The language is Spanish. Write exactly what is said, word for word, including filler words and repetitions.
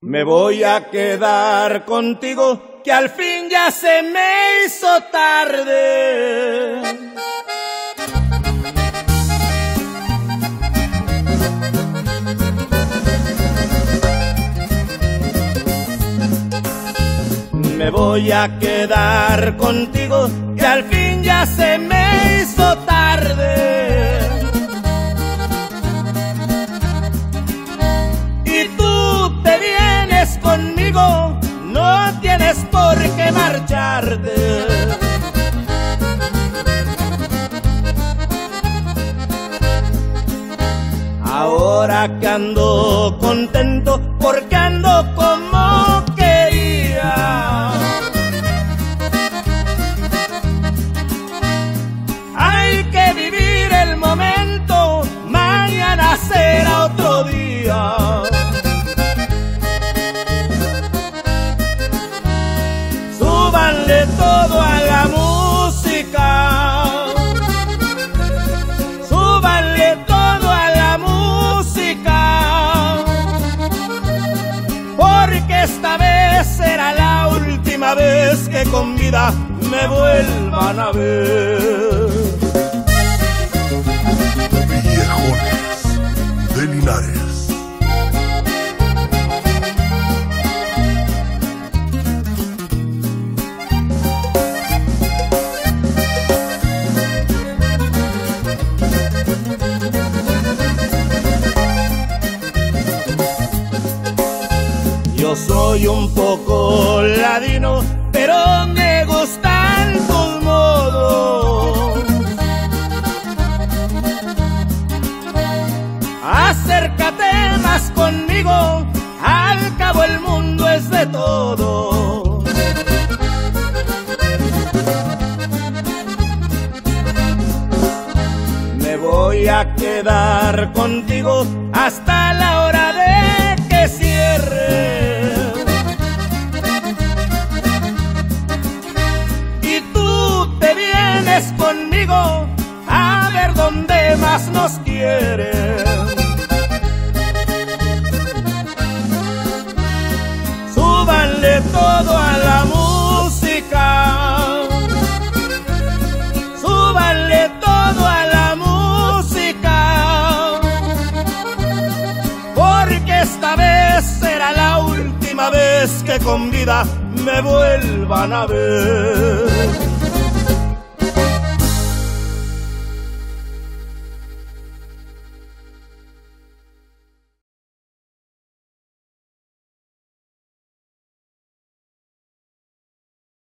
Me voy a quedar contigo, que al fin ya se me hizo tarde. Me voy a quedar contigo, que al fin ya se me hizo tarde. Y tú te vienes conmigo, no tienes por qué marcharte. Ahora que ando contento, porque ando como quería. Hay que vivir el momento, mañana será otro día. Súbanle todo a la música, súbanle todo a la música, porque esta vez será la última vez que con vida me vuelvan a ver. Viejones de Linares. Yo soy un poco ladino, pero me gustan tus modos. Acércate más conmigo, al cabo el mundo es de todos. Me voy a quedar contigo hasta la hora de que cierre. Y tú te vienes conmigo a ver dónde más nos quieren. Súbanle todo a la música, súbanle todo a la música, porque esta vez será la última vez que con vida me vuelvan a ver.